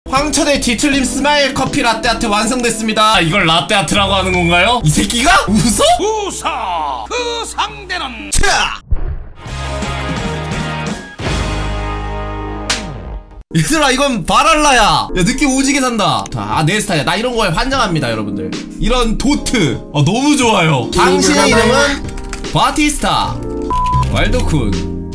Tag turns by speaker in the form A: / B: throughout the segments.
A: 황천의 뒤틀림 스마일 커피 라떼아트 완성됐습니다. 아, 이걸 라떼아트라고 하는 건가요? 이 새끼가? 웃어?
B: 웃어! 그 상대는
A: 차! 얘들아 이건 바랄라야. 야 느낌 오지게 산다. 아 내 스타일이야. 나 이런 거에 환장합니다 여러분들. 이런 도트 너무 좋아요. 당신의 이름은 바티스타 왈도쿤.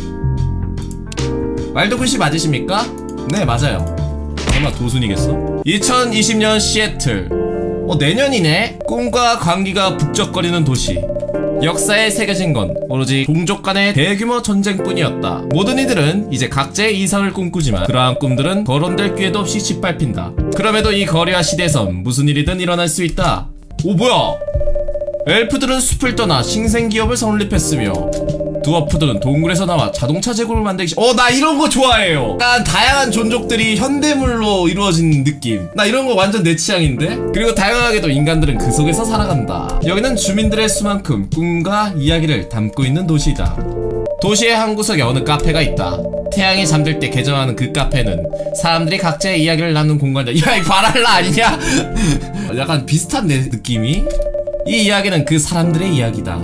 A: 왈도쿤씨 맞으십니까? 네 맞아요. 설마 도순이겠어? 2020년 시애틀. 내년이네. 꿈과 광기가 북적거리는 도시. 역사에 새겨진 건 오로지 종족 간의 대규모 전쟁뿐이었다. 모든 이들은 이제 각자의 이상을 꿈꾸지만 그러한 꿈들은 거론될 기회도 없이 짓밟힌다. 그럼에도 이 거리와 시대에선 무슨 일이든 일어날 수 있다. 오 뭐야? 엘프들은 숲을 떠나 신생기업을 설립했으며 드워프들은 동굴에서 나와 자동차 재고를 만들기 나 이런 거 좋아해요. 약간 다양한 종족들이 현대물로 이루어진 느낌. 나 이런 거 완전 내 취향인데? 그리고 다양하게도 인간들은 그 속에서 살아간다. 여기는 주민들의 수만큼 꿈과 이야기를 담고 있는 도시이다. 도시의 한 구석에 어느 카페가 있다. 태양이 잠들 때 개장하는 그 카페는 사람들이 각자의 이야기를 나누는 공간이다. 야 이거 바랄라 아니냐? 약간 비슷한 내 느낌이? 이 이야기는 그 사람들의 이야기다.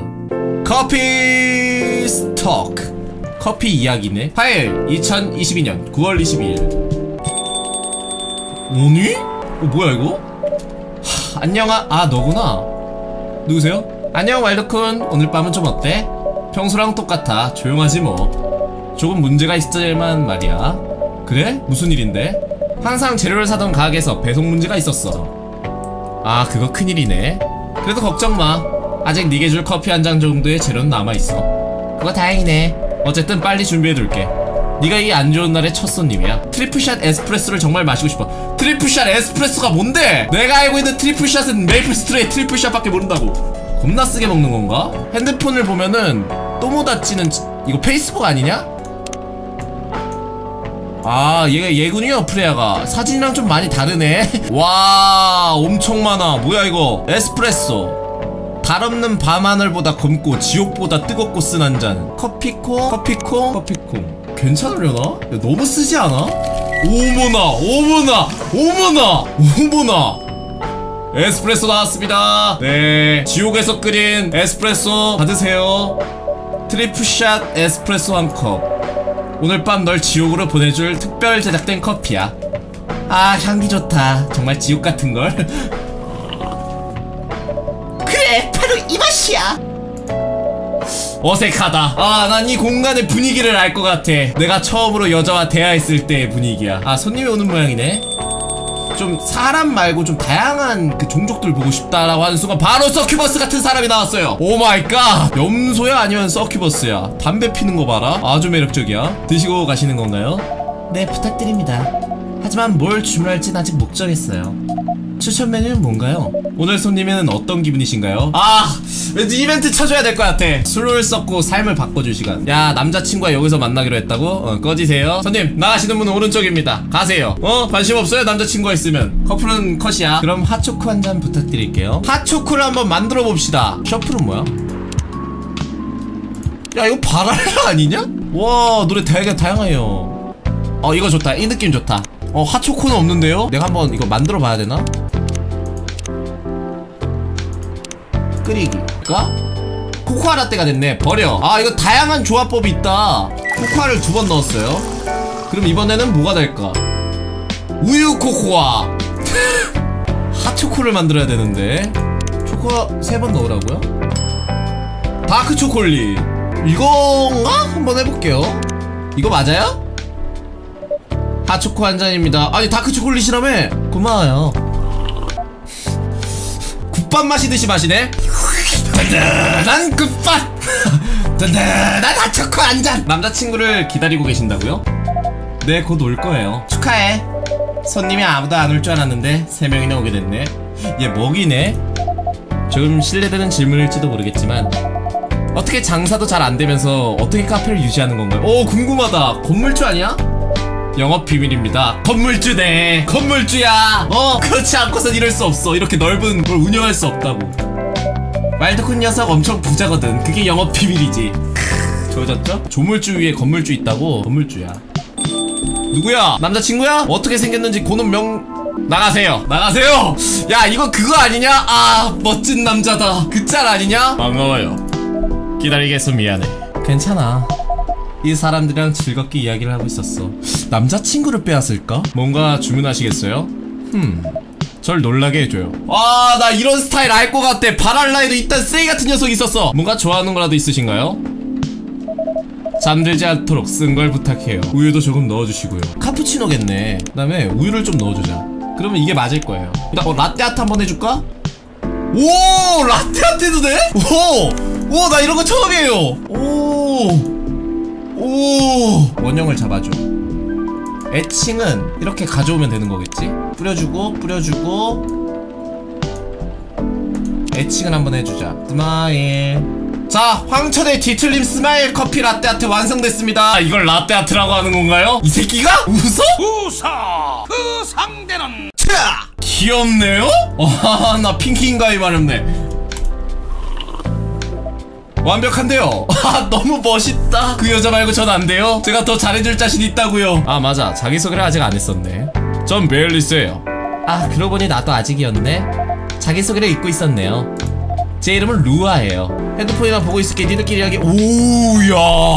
A: 커피 스토크. 커피 이야기네. 파일 2022년 9월 22일. 오니? 뭐야 이거? 안녕. 너구나. 누구세요? 안녕 왈도쿤. 오늘 밤은 좀 어때? 평소랑 똑같아. 조용하지 뭐. 조금 문제가 있을만 말이야. 그래? 무슨 일인데? 항상 재료를 사던 가게에서 배송 문제가 있었어. 그거 큰일이네. 그래도 걱정마. 아직 네게 줄 커피 한 잔 정도의 재료는 남아있어. 그거 다행이네. 어쨌든 빨리 준비해둘게. 네가 이 안 좋은 날의 첫 손님이야. 트리플샷 에스프레소를 정말 마시고 싶어. 트리플샷 에스프레소가 뭔데? 내가 알고 있는 트리플샷은 메이플 스트레이 트리플샷밖에 모른다고. 겁나 쓰게 먹는 건가? 핸드폰을 보면은 또모다찌는 이거 페이스북 아니냐? 얘가 예군이요 프레아가. 사진이랑 좀 많이 다르네. 와 엄청 많아. 뭐야 이거. 에스프레소. 달없는 밤하늘보다 검고 지옥보다 뜨겁고 쓴 한잔. 커피콩. 괜찮으려나? 야, 너무 쓰지 않아? 오모나 에스프레소 나왔습니다. 네 지옥에서 끓인 에스프레소 받으세요. 트리플샷 에스프레소 한 컵. 오늘 밤 널 지옥으로 보내줄 특별 제작된 커피야. 향기 좋다. 정말 지옥 같은걸. 그래 바로 이 맛이야. 어색하다. 난 이 공간의 분위기를 알 것 같아. 내가 처음으로 여자와 대화했을 때의 분위기야. 손님이 오는 모양이네. 좀 사람 말고 좀 다양한 그 종족들 보고 싶다라고 하는 순간 바로 서큐버스 같은 사람이 나왔어요. 오마이갓. 염소야 아니면 서큐버스야. 담배 피는 거 봐라. 아주 매력적이야. 드시고 가시는 건가요? 네 부탁드립니다. 하지만 뭘 주문할진 아직 못 정했어요. 추천 메뉴는 뭔가요? 오늘 손님은 어떤 기분이신가요? 왠지 이벤트 쳐줘야 될 것 같아. 술을 썩고 삶을 바꿔줄 시간. 야 남자친구가 여기서 만나기로 했다고? 꺼지세요. 손님 나가시는 분은 오른쪽입니다. 가세요. 관심 없어요? 남자친구가 있으면. 커플은 컷이야. 그럼 핫초코 한 잔 부탁드릴게요. 핫초코를 한번 만들어 봅시다. 셔플은 뭐야? 야 이거 바랄라 아니냐? 와 노래 되게 다양해요. 이거 좋다. 이 느낌 좋다. 핫초코는 없는데요? 내가 한번 이거 만들어 봐야 되나? 끓이기가? 코코아 라떼가 됐네. 버려. 이거 다양한 조합법이 있다. 코코아를 2번 넣었어요. 그럼 이번에는 뭐가 될까? 우유 코코아. 핫초코를 만들어야 되는데 초코아 3번 넣으라고요? 다크 초콜릿 이건가? 한번 해볼게요. 이거 맞아요? 핫초코 한 잔입니다. 아니 다크 초콜릿이라며? 고마워요. 국밥 마시듯이 마시네. 든든한 국밥. 든든한 핫초코 한 잔. 남자친구를 기다리고 계신다고요? 네 곧 올 거예요. 축하해. 손님이 아무도 안 올 줄 알았는데 3명이나 오게 됐네. 얘 먹이네. 조금 실례되는 질문일지도 모르겠지만 어떻게 장사도 잘 안되면서 어떻게 카페를 유지하는 건가요? 궁금하다. 건물주 아니야? 영업 비밀입니다. 건물주네. 건물주야. 그렇지 않고선 이럴 수 없어. 이렇게 넓은 걸 운영할 수 없다고. 왈도쿤 녀석 엄청 부자거든. 그게 영업 비밀이지. 좋아졌죠? 조물주 위에 건물주 있다고. 건물주야. 누구야? 남자친구야? 어떻게 생겼는지 고는 나가세요. 나가세요. 야, 이거 그거 아니냐? 아, 멋진 남자다. 그 짤 아니냐? 반가워요. 기다리게 해서 미안해. 괜찮아. 이 사람들이랑 즐겁게 이야기를 하고 있었어. 남자친구를 빼앗을까? 뭔가 주문하시겠어요? 절 놀라게 해줘요. 아, 나 이런 스타일 알 것 같아. 바랄라에도 이딴 쓰레기 같은 녀석이 있었어. 뭔가 좋아하는 거라도 있으신가요? 잠들지 않도록 쓴 걸 부탁해요. 우유도 조금 넣어주시고요. 카푸치노겠네. 그 다음에 우유를 좀 넣어주자. 그러면 이게 맞을 거예요. 일단 라떼 아트 한번 해줄까? 오, 라떼 아트도 돼? 오, 나 이런 거 처음이에요. 오, 원형을 잡아줘. 애칭은 이렇게 가져오면 되는 거겠지? 뿌려주고 애칭을 한번 해주자. 스마일. 자, 황천의 뒤틀림 스마일 커피 라떼 아트 완성됐습니다. 이걸 라떼 아트라고 하는 건가요? 이 새끼가?
B: 웃어. 그 상대는
A: 차! 귀엽네요? 와, 나 핑키인가이 말했네. 완벽한데요? 아, 너무 멋있다. 그 여자 말고 전 안 돼요? 제가 더 잘해줄 자신 있다고요. 아, 맞아. 자기소개를 아직 안 했었네. 전 베일리스예요. 아, 그러고 보니 나도 아직이었네. 자기소개를 잊고 있었네요. 제 이름은 루아예요. 핸드폰이나 보고 있을게. 니들끼리 이야기. 오야,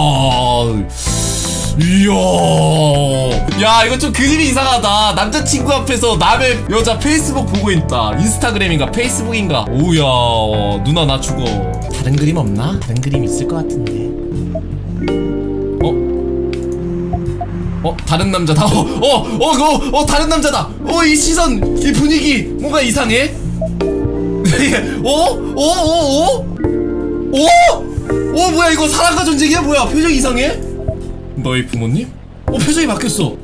A: 이야, 야, 이거 좀 그림이 이상하다. 남자친구 앞에서 남의 여자 페이스북 보고 있다. 인스타그램인가 페이스북인가. 오야, 누나 나 죽어. 다른 그림 없나? 다른 그림 있을 것 같은데. 다른 남자다. 다른 남자다. 이 시선, 이 분위기 뭔가 이상해. 뭐야, 이거 사랑과 전쟁이야? 뭐야, 표정 이상해? 너희 부모님? 표정이 바뀌었어.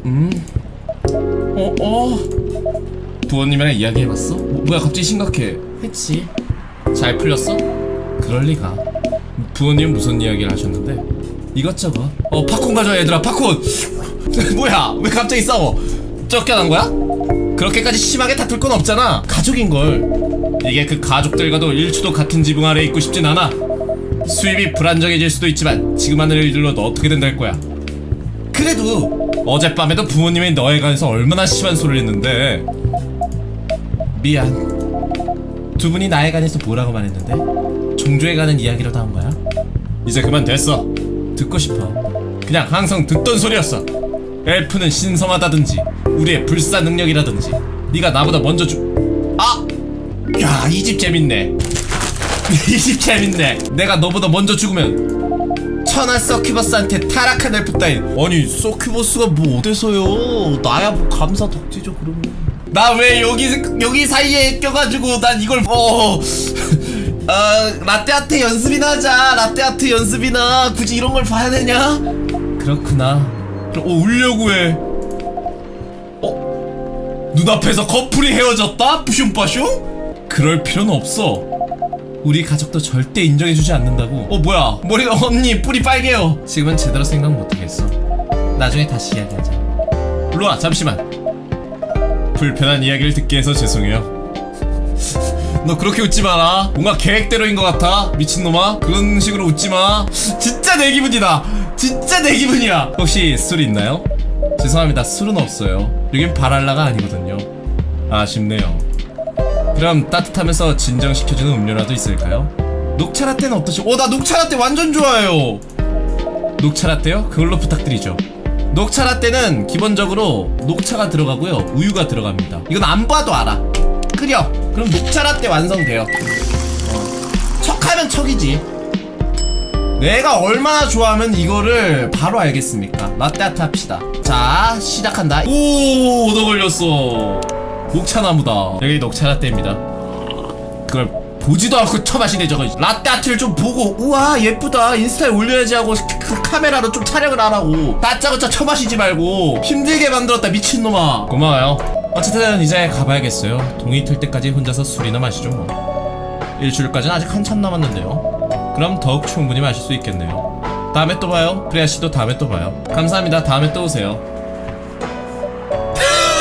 A: 부모님이랑 이야기해봤어? 뭐야, 갑자기 심각해. 했지. 잘 풀렸어? 그럴리가. 부모님은 무슨 이야기를 하셨는데? 이것저것. 팝콘 가져와, 얘들아. 팝콘. 뭐야, 왜 갑자기 싸워? 쫓겨난 거야? 그렇게까지 심하게 다툴 건 없잖아. 가족인걸. 이게 그 가족들과도 일초도 같은 지붕 아래에 있고 싶진 않아. 수입이 불안정해질 수도 있지만 지금 하는 일들로 너 어떻게 된다 할 거야. 그래도 어젯밤에도 부모님이 너에 관해서 얼마나 심한 소리를 했는데. 미안. 두 분이 나에 관해서 뭐라고 말했는데? 종교에 가는 이야기로 다 한 거야? 이제 그만 됐어. 듣고 싶어. 그냥 항상 듣던 소리였어. 엘프는 신성하다든지 우리의 불사 능력이라든지 네가 나보다 먼저 야, 이 집 재밌네. 이 집 재밌네. 내가 너보다 먼저 죽으면 천하 서큐버스한테 타락한 엘프 따윈. 아니, 서큐버스가 뭐 어때서요? 나야 뭐 감사 덕지죠. 그러면 나 왜 여기 사이에 껴가지고 난 이걸 라떼아트 연습이나 하자. 라떼아트 연습이나. 굳이 이런 걸 봐야 되냐? 그렇구나. 그럼 울려고 해. 눈앞에서 커플이 헤어졌다? 뿌숑빠숑? 그럴 필요는 없어. 우리 가족도 절대 인정해주지 않는다고. 뭐야, 머리가 언니 뿌리 빨개요. 지금은 제대로 생각 못하겠어. 나중에 다시 이야기하자. 루아, 잠시만. 불편한 이야기를 듣게 해서 죄송해요. 너 그렇게 웃지 마라. 뭔가 계획대로인 것 같아. 미친놈아, 그런 식으로 웃지 마. 진짜 내 기분이다. 진짜 내 기분이야. 혹시 술 있나요? 죄송합니다, 술은 없어요. 여긴 바랄라가 아니거든요. 아쉽네요. 그럼 따뜻하면서 진정시켜주는 음료라도 있을까요? 녹차라떼는 어떠시오? 나 녹차라떼 완전 좋아해요. 녹차라떼요? 그걸로 부탁드리죠. 녹차라떼는 기본적으로 녹차가 들어가고요, 우유가 들어갑니다. 이건 안 봐도 알아. 끓여. 그럼 녹차라떼 완성돼요. 척하면 척이지. 내가 얼마나 좋아하면 이거를 바로 알겠습니까? 라떼아트 합시다. 자, 시작한다. 오, 얻어 걸렸어. 녹차나무다. 여기 녹차라떼입니다. 그걸 보지도 않고 처마시네 저거. 라떼아트를 좀 보고 우와 예쁘다 인스타에 올려야지 하고 그 카메라로 좀 촬영을 하라고. 다짜고짜 처마시지 말고. 힘들게 만들었다 미친놈아. 고마워요. 어쨌든 이제 가봐야겠어요. 동이 틀 때까지 혼자서 술이나 마시죠 뭐. 일주일까지는 아직 한참 남았는데요. 그럼 더욱 충분히 마실 수 있겠네요. 다음에 또 봐요. 프리아씨도 다음에 또 봐요. 감사합니다. 다음에 또 오세요.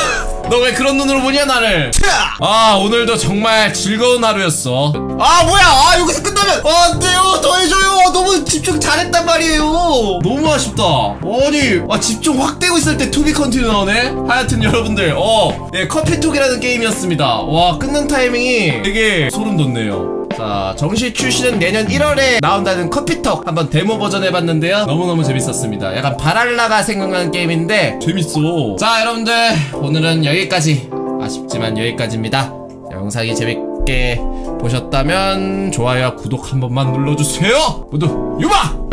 A: 너 왜 그런 눈으로 보냐 나를. 아 오늘도 정말 즐거운 하루였어.
C: 아 뭐야, 아 여기서 끝나면 안돼요, 더 해줘요. 너무 집중 잘했단 말이에요.
A: 너무 아쉽다. 아니 집중 확 되고 있을 때 투비 컨티뉴 나오네. 하여튼 여러분들 네, 커피톡이라는 게임이었습니다. 와 끊는 타이밍이 되게 소름 돋네요. 자 정식 출시는 내년 1월에 나온다는 커피톡 한번 데모 버전 해봤는데요, 너무너무 재밌었습니다. 약간 바랄라가 생각나는 게임인데 재밌어. 자 여러분들 오늘은 여기까지. 아쉽지만 여기까지입니다. 영상이 재밌게 보셨다면 좋아요와 구독 한 번만 눌러주세요. 모두 유바!